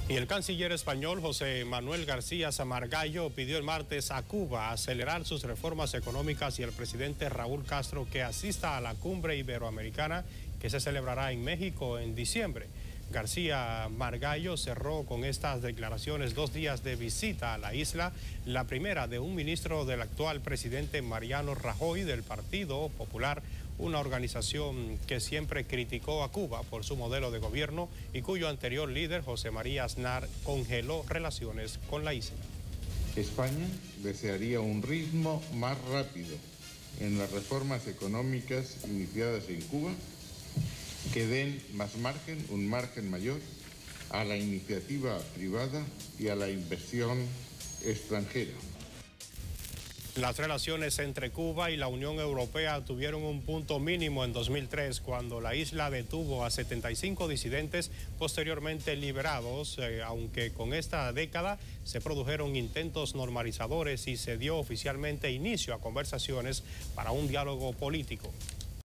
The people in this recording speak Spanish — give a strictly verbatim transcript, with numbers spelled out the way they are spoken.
Y el canciller español José Manuel García Margallo pidió el martes a Cuba acelerar sus reformas económicas y el presidente Raúl Castro que asista a la cumbre iberoamericana que se celebrará en México en diciembre. García Margallo cerró con estas declaraciones dos días de visita a la isla, la primera de un ministro del actual presidente Mariano Rajoy del Partido Popular, una organización que siempre criticó a Cuba por su modelo de gobierno y cuyo anterior líder, José María Aznar, congeló relaciones con la isla. España desearía un ritmo más rápido en las reformas económicas iniciadas en Cuba, que den más margen, un margen mayor, a la iniciativa privada y a la inversión extranjera. Las relaciones entre Cuba y la Unión Europea tuvieron un punto mínimo en dos mil tres, cuando la isla detuvo a setenta y cinco disidentes posteriormente liberados, eh, aunque con esta década se produjeron intentos normalizadores y se dio oficialmente inicio a conversaciones para un diálogo político.